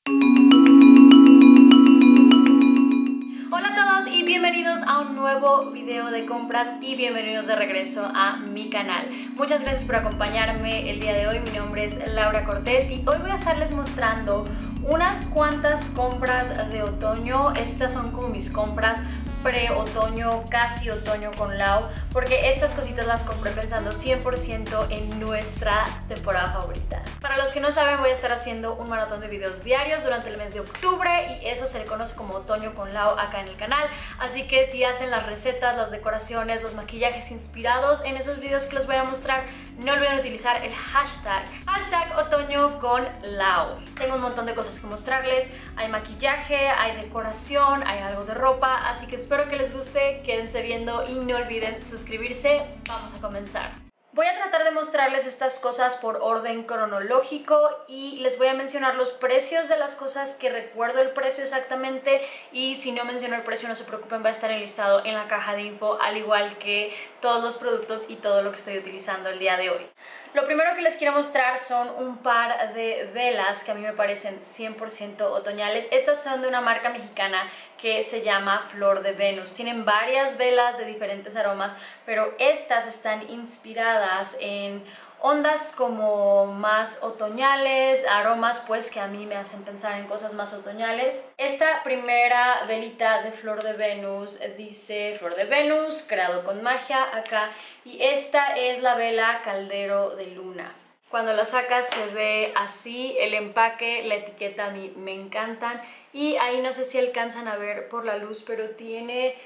Hola a todos y bienvenidos a un nuevo video de compras y bienvenidos de regreso a mi canal. Muchas gracias por acompañarme el día de hoy. Mi nombre es Laura Cortés y hoy voy a estarles mostrando unas cuantas compras de otoño. Estas son como mis compras pre-otoño, casi otoño con Lau, porque estas cositas las compré pensando 100% en nuestra temporada favorita. Para los que no saben, voy a estar haciendo un maratón de videos diarios durante el mes de octubre y eso se le conoce como otoño con Lau acá en el canal, así que si hacen las recetas, las decoraciones, los maquillajes inspirados en esos videos que les voy a mostrar, no olviden utilizar el hashtag otoño con Lau. Tengo un montón de cosas que mostrarles, hay maquillaje, hay decoración, hay algo de ropa, así que espero que les guste, quédense viendo y no olviden suscribirse. Vamos a comenzar. Voy a tratar de mostrarles estas cosas por orden cronológico y les voy a mencionar los precios de las cosas que recuerdo el precio exactamente, y si no menciono el precio no se preocupen, va a estar enlistado en la caja de info, al igual que todos los productos y todo lo que estoy utilizando el día de hoy. Lo primero que les quiero mostrar son un par de velas que a mí me parecen 100% otoñales. Estas son de una marca mexicana que se llama Flor de Venus. Tienen varias velas de diferentes aromas, pero estas están inspiradas en ondas como más otoñales, aromas pues que a mí me hacen pensar en cosas más otoñales. Esta primera velita de Flor de Venus dice Flor de Venus, creado con magia acá, y esta es la vela Caldero de Luna. Cuando la sacas se ve así, el empaque, la etiqueta a mí me encantan, y ahí no sé si alcanzan a ver por la luz, pero tiene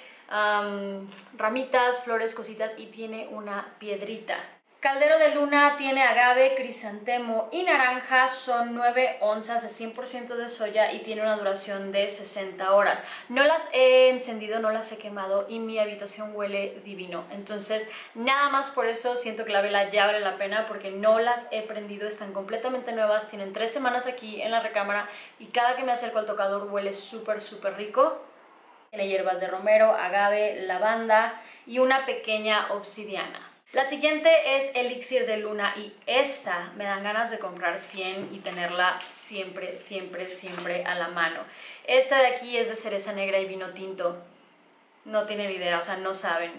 ramitas, flores, cositas, y tiene una piedrita. Caldero de Luna tiene agave, crisantemo y naranja, son 9 onzas de 100% de soya y tiene una duración de 60 horas. No las he encendido, no las he quemado y mi habitación huele divino. Entonces, nada más por eso siento que la vela ya vale la pena, porque no las he prendido, están completamente nuevas, tienen 3 semanas aquí en la recámara y cada que me acerco al tocador huele súper rico. Tiene hierbas de romero, agave, lavanda y una pequeña obsidiana. La siguiente es Elixir de Luna y esta me dan ganas de comprar 100 y tenerla siempre a la mano. Esta de aquí es de cereza negra y vino tinto. No tienen idea, o sea, no saben.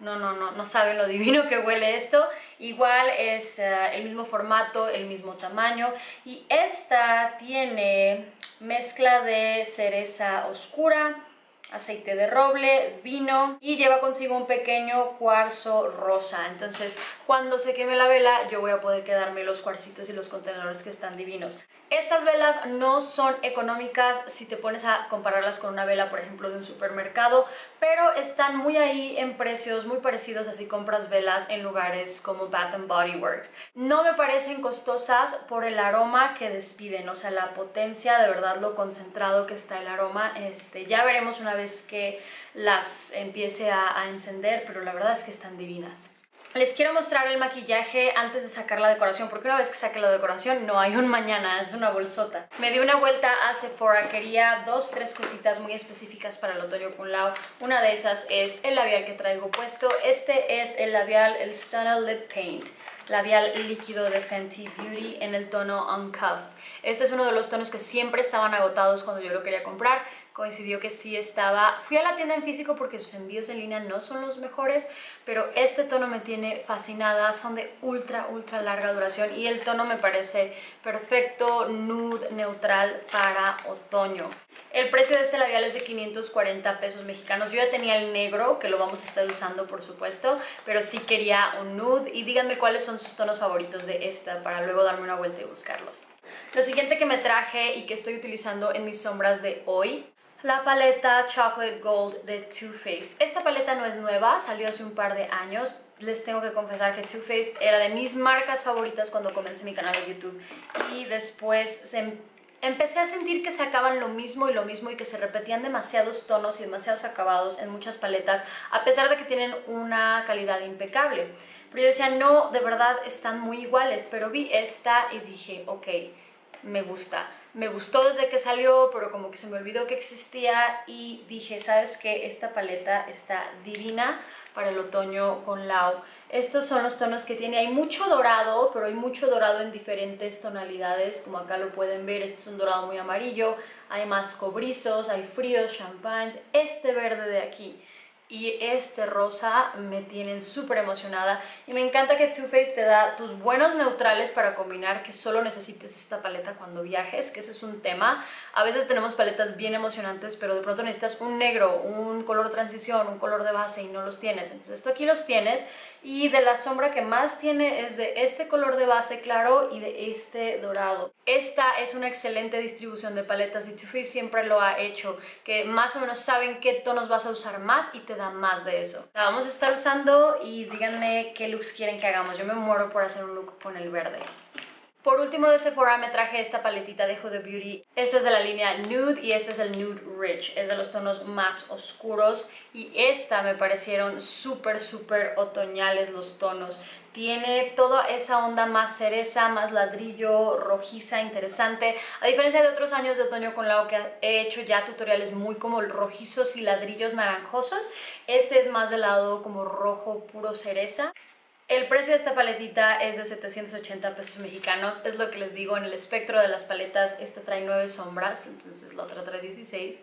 No saben lo divino que huele esto. Igual es el mismo formato, el mismo tamaño. Y esta tiene mezcla de cereza oscura, aceite de roble, vino y lleva consigo un pequeño cuarzo rosa. Entonces cuando se queme la vela yo voy a poder quedarme los cuarcitos y los contenedores que están divinos. Estas velas no son económicas si te pones a compararlas con una vela, por ejemplo, de un supermercado, pero están muy ahí en precios, muy parecidos a si compras velas en lugares como Bath Body Works. No me parecen costosas por el aroma que despiden, o sea, la potencia, de verdad, lo concentrado que está el aroma. Ya veremos una vez que las empiece a encender, pero la verdad es que están divinas. Les quiero mostrar el maquillaje antes de sacar la decoración, porque una vez que saque la decoración no hay un mañana, es una bolsota. Me di una vuelta a Sephora, quería 2-3 cositas muy específicas para el otoño con Lau. Una de esas es el labial que traigo puesto. Este es el labial, el Stunna Lip Paint, labial líquido de Fenty Beauty en el tono Uncuffed. Este es uno de los tonos que siempre estaban agotados cuando yo lo quería comprar. Coincidió que sí estaba. Fui a la tienda en físico porque sus envíos en línea no son los mejores, pero este tono me tiene fascinada. Son de ultra larga duración y el tono me parece perfecto, nude, neutral para otoño. El precio de este labial es de 540 pesos mexicanos. Yo ya tenía el negro, que lo vamos a estar usando por supuesto, pero sí quería un nude, y díganme cuáles son sus tonos favoritos de esta para luego darme una vuelta y buscarlos. Lo siguiente que me traje y que estoy utilizando en mis sombras de hoy, la paleta Chocolate Gold de Too Faced. Esta paleta no es nueva, salió hace un par de años. Les tengo que confesar que Too Faced era de mis marcas favoritas cuando comencé mi canal de YouTube, y después empecé a sentir que sacaban lo mismo y que se repetían demasiados tonos y demasiados acabados en muchas paletas, a pesar de que tienen una calidad impecable. Pero yo decía, no, de verdad están muy iguales, pero vi esta y dije, ok, me gusta. Me gustó desde que salió, pero como que se me olvidó que existía y dije, ¿sabes qué? Esta paleta está divina para el otoño con Lau. Estos son los tonos que tiene. Hay mucho dorado, pero hay mucho dorado en diferentes tonalidades, como acá lo pueden ver. Este es un dorado muy amarillo, hay más cobrizos, hay fríos, champagnes. Este verde de aquí y este rosa me tienen súper emocionada y me encanta que Too Faced te da tus buenos neutrales para combinar, que solo necesites esta paleta cuando viajes, que ese es un tema. A veces tenemos paletas bien emocionantes, pero de pronto necesitas un negro, un color transición, un color de base y no los tienes. Entonces esto aquí los tienes, y de la sombra que más tiene es de este color de base claro y de este dorado. Esta es una excelente distribución de paletas y Too Faced siempre lo ha hecho, que más o menos saben qué tonos vas a usar más y te dan más de eso. La vamos a estar usando y díganme qué looks quieren que hagamos. Yo me muero por hacer un look con el verde. Por último de Sephora me traje esta paletita de Huda Beauty. Esta es de la línea Nude y este es el Nude Rich. Es de los tonos más oscuros y esta me parecieron súper otoñales los tonos. Tiene toda esa onda más cereza, más ladrillo, rojiza, interesante. A diferencia de otros años de otoño con Lau que he hecho ya tutoriales muy como rojizos y ladrillos naranjosos, este es más del lado como rojo puro cereza. El precio de esta paletita es de 780 pesos mexicanos, es lo que les digo, en el espectro de las paletas esta trae 9 sombras, entonces la otra trae 16.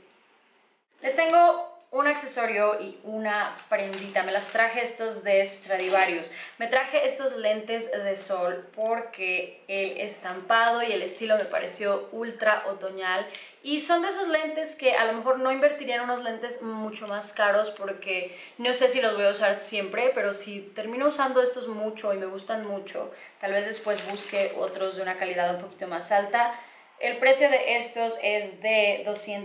Les tengo un accesorio y una prendita, me las traje estos de Stradivarius. Me traje estos lentes de sol porque el estampado y el estilo me pareció ultra otoñal y son de esos lentes que a lo mejor no invertiría en unos lentes mucho más caros porque no sé si los voy a usar siempre, pero si termino usando estos mucho y me gustan mucho, tal vez después busque otros de una calidad un poquito más alta. El precio de estos es de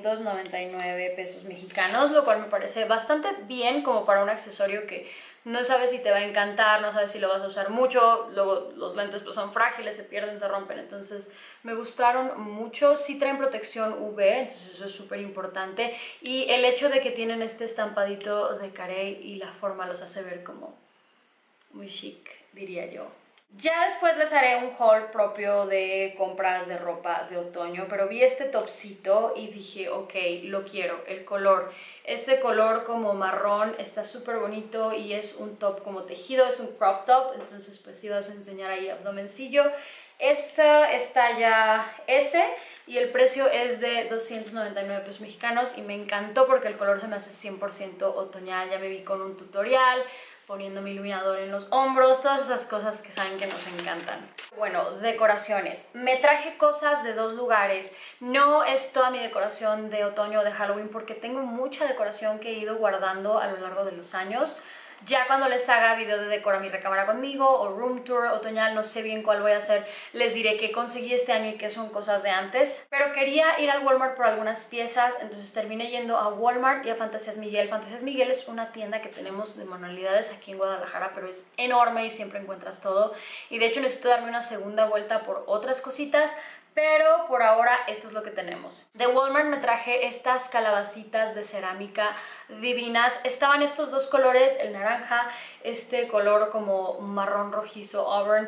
299 pesos mexicanos, lo cual me parece bastante bien como para un accesorio que no sabes si te va a encantar, no sabes si lo vas a usar mucho. Luego los lentes pues son frágiles, se pierden, se rompen, entonces me gustaron mucho. Sí traen protección UV, entonces eso es súper importante, y el hecho de que tienen este estampadito de carey y la forma los hace ver como muy chic, diría yo. Ya después les haré un haul propio de compras de ropa de otoño, pero vi este topcito y dije, ok, lo quiero, el color. Este color como marrón está súper bonito y es un top como tejido, es un crop top, entonces pues sí vas a enseñar ahí abdomencillo. Esta es talla S y el precio es de 299 pesos mexicanos y me encantó porque el color se me hace 100% otoñal. Ya me vi con un tutorial, poniendo mi iluminador en los hombros, todas esas cosas que saben que nos encantan. Bueno, decoraciones. Me traje cosas de dos lugares. No es toda mi decoración de otoño o de Halloween porque tengo mucha decoración que he ido guardando a lo largo de los años. Ya cuando les haga video de Decora mi recámara conmigo o room tour otoñal, no sé bien cuál voy a hacer, les diré qué conseguí este año y qué son cosas de antes. Pero quería ir al Walmart por algunas piezas, entonces terminé yendo a Walmart y a Fantasías Miguel. Fantasías Miguel es una tienda que tenemos de manualidades aquí en Guadalajara, pero es enorme y siempre encuentras todo. Y de hecho necesito darme una segunda vuelta por otras cositas, pero por ahora esto es lo que tenemos. De Walmart me traje estas calabacitas de cerámica divinas. Estaban estos dos colores, el naranja, este color como marrón rojizo auburn,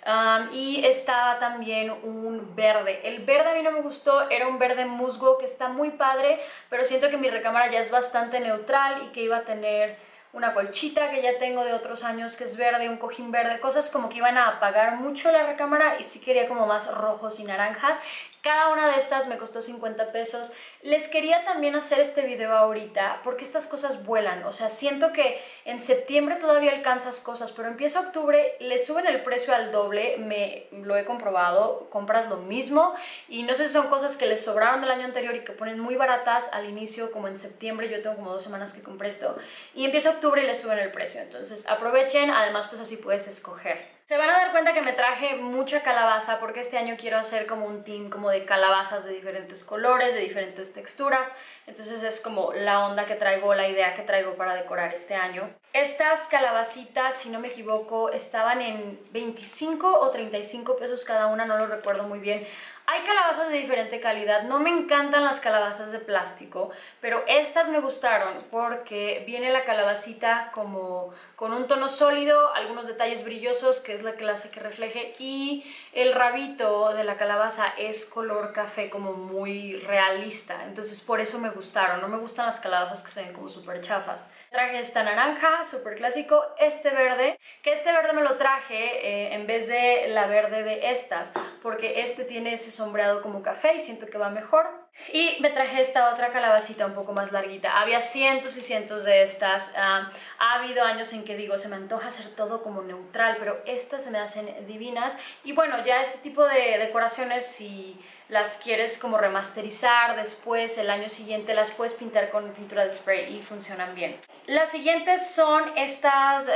y estaba también un verde. El verde a mí no me gustó, era un verde musgo que está muy padre, pero siento que mi recámara ya es bastante neutral y que iba a tener una colchita que ya tengo de otros años que es verde, un cojín verde, cosas como que iban a apagar mucho la recámara y sí quería como más rojos y naranjas. Cada una de estas me costó 50 pesos. Les quería también hacer este video ahorita porque estas cosas vuelan, o sea, siento que en septiembre todavía alcanzas cosas, pero empieza octubre, le suben el precio al doble, lo he comprobado, compras lo mismo y no sé si son cosas que les sobraron del año anterior y que ponen muy baratas al inicio, como en septiembre. Yo tengo como 2 semanas que compré esto y empieza octubre y le suben el precio, entonces aprovechen, además pues así puedes escoger. Se van a dar cuenta que me traje mucha calabaza porque este año quiero hacer como un team como de calabazas de diferentes colores, de diferentes texturas, entonces es como la onda que traigo, la idea que traigo para decorar este año. Estas calabacitas, si no me equivoco, estaban en 25 o 35 pesos cada una, no lo recuerdo muy bien. Hay calabazas de diferente calidad, no me encantan las calabazas de plástico, pero estas me gustaron porque viene la calabacita como con un tono sólido, algunos detalles brillosos que es la que hace que refleje, y el rabito de la calabaza es color café como muy realista, entonces por eso me gustaron. No me gustan las calabazas que se ven como súper chafas. Traje esta naranja, súper clásico, este verde, que este verde me lo traje en vez de la verde de estas, porque este tiene ese sombreado como café y siento que va mejor. Y me traje esta otra calabacita un poco más larguita. Había cientos y cientos de estas. Ha habido años en que digo, se me antoja hacer todo como neutral, pero estas se me hacen divinas. Y bueno, ya este tipo de decoraciones, si las quieres como remasterizar después, el año siguiente, las puedes pintar con pintura de spray y funcionan bien. Las siguientes son estas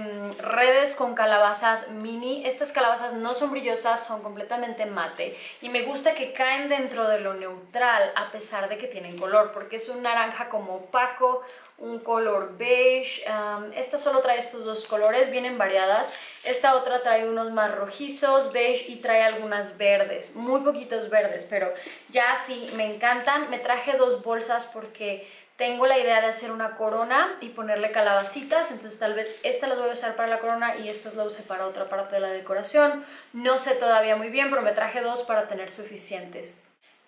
redes con calabazas mini. Estas calabazas no son brillosas, son completamente mate y me gusta que caen dentro de lo neutral a pesar de que tienen color, porque es un naranja como opaco, un color beige. Esta solo trae estos dos colores, vienen variadas. Esta otra trae unos más rojizos, beige, y trae algunas verdes, muy poquitos verdes, pero ya sí me encantan. Me traje dos bolsas porque tengo la idea de hacer una corona y ponerle calabacitas, entonces tal vez esta las voy a usar para la corona y estas las usé para otra parte de la decoración. No sé todavía muy bien, pero me traje dos para tener suficientes.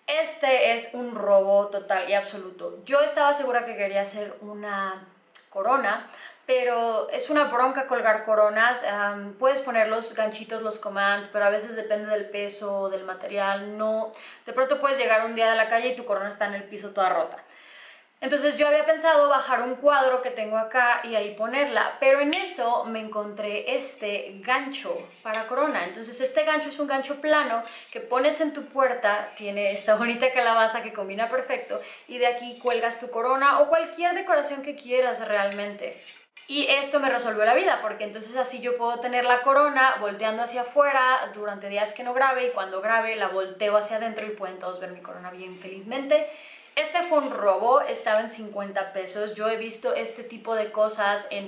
Este es un robo total y absoluto. Yo estaba segura que quería hacer una corona, pero es una bronca colgar coronas. Puedes poner los ganchitos, los command, pero a veces depende del peso, del material. No, de pronto puedes llegar un día de la calle y tu corona está en el piso toda rota. Entonces yo había pensado bajar un cuadro que tengo acá y ahí ponerla, pero en eso me encontré este gancho para corona. Entonces este gancho es un gancho plano que pones en tu puerta, tiene esta bonita calabaza que combina perfecto, y de aquí cuelgas tu corona o cualquier decoración que quieras realmente. Y esto me resolvió la vida, porque entonces así yo puedo tener la corona volteando hacia afuera durante días que no grabe, y cuando grabe la volteo hacia adentro y pueden todos ver mi corona bien felizmente. Este fue un robo, estaba en 50 pesos. Yo he visto este tipo de cosas en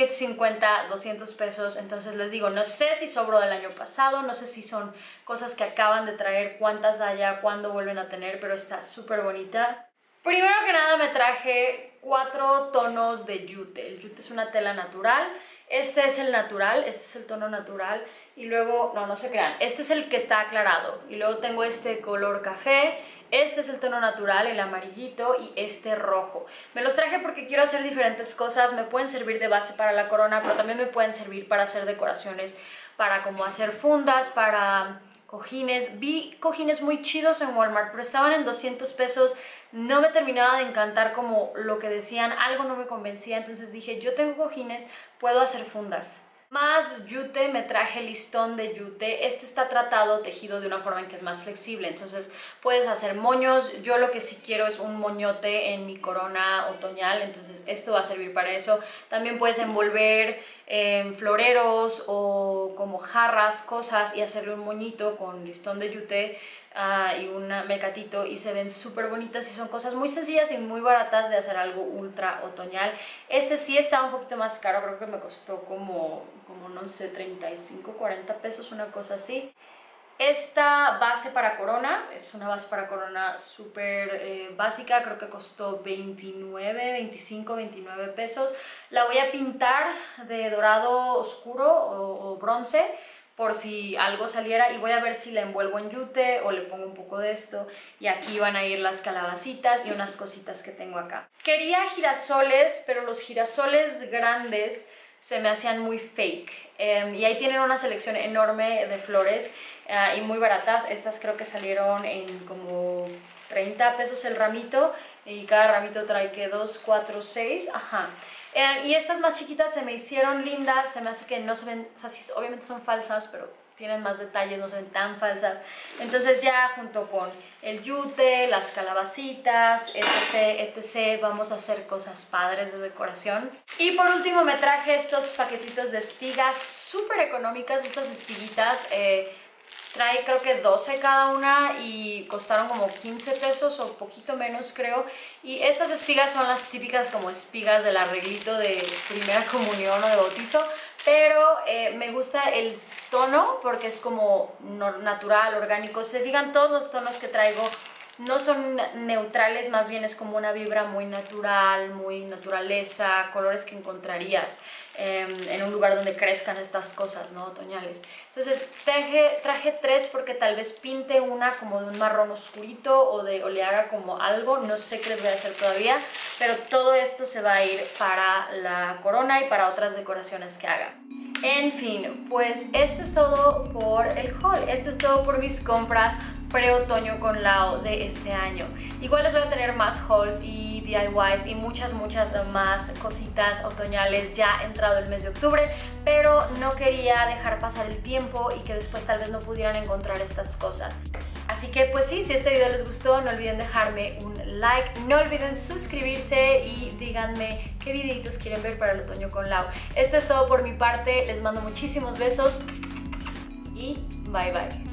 150, 200 pesos. Entonces les digo, no sé si sobró del año pasado, no sé si son cosas que acaban de traer, cuántas haya, cuándo vuelven a tener, pero está súper bonita. Primero que nada me traje 4 tonos de yute. El yute es una tela natural. Este es el natural, este es el tono natural. Y luego, no se crean, este es el que está aclarado. Y luego tengo este color café. Este es el tono natural, el amarillito, y este rojo. Me los traje porque quiero hacer diferentes cosas. Me pueden servir de base para la corona, pero también me pueden servir para hacer decoraciones, para como hacer fundas, para cojines. Vi cojines muy chidos en Walmart, pero estaban en 200 pesos. No me terminaba de encantar como lo que decían, algo no me convencía. Entonces dije, yo tengo cojines, puedo hacer fundas. Más yute, me traje listón de yute. Este está tratado, tejido de una forma en que es más flexible, entonces puedes hacer moños. Yo lo que sí quiero es un moñote en mi corona otoñal, entonces esto va a servir para eso. También puedes envolver floreros o como jarras, cosas, y hacerle un moñito con listón de yute y un mecatito, y se ven súper bonitas y son cosas muy sencillas y muy baratas de hacer algo ultra otoñal. Este sí está un poquito más caro, creo que me costó como no sé, 35, 40 pesos, una cosa así. Esta base para corona, es una base para corona súper básica, creo que costó 29, 25, 29 pesos. La voy a pintar de dorado oscuro o bronce, por si algo saliera, y voy a ver si la envuelvo en yute o le pongo un poco de esto, y aquí van a ir las calabacitas y unas cositas que tengo acá. Quería girasoles, pero los girasoles grandes se me hacían muy fake, y ahí tienen una selección enorme de flores y muy baratas. Estas creo que salieron en como 30 pesos el ramito, y cada ramito trae que 2, 4, 6, ajá. Y estas más chiquitas se me hicieron lindas, se me hace que no se ven, o sea, sí, obviamente son falsas, pero tienen más detalles, no se ven tan falsas. Entonces ya junto con el yute, las calabacitas, etc, vamos a hacer cosas padres de decoración. Y por último me traje estos paquetitos de espigas súper económicas, estas espiguitas. Trae creo que 12 cada una y costaron como 15 pesos o poquito menos, creo. Y estas espigas son las típicas como espigas del arreglito de primera comunión o de bautizo, pero me gusta el tono porque es como natural, orgánico. Se fijan, todos los tonos que traigo no son neutrales, más bien es como una vibra muy natural, muy naturaleza, colores que encontrarías en un lugar donde crezcan estas cosas, ¿no? Otoñales. Entonces traje 3 porque tal vez pinte una como de un marrón oscurito o le haga como algo, no sé qué les voy a hacer todavía, pero todo esto se va a ir para la corona y para otras decoraciones que haga. En fin, pues esto es todo por el haul, esto es todo por mis compras pre-otoño con Lao de este año. Igual les voy a tener más hauls y DIYs y muchas más cositas otoñales ya entrado el mes de octubre, pero no quería dejar pasar el tiempo y que después tal vez no pudieran encontrar estas cosas. Así que pues sí, si este video les gustó, no olviden dejarme un like, no olviden suscribirse y díganme qué videitos quieren ver para el otoño con Lao. Esto es todo por mi parte, les mando muchísimos besos y bye bye.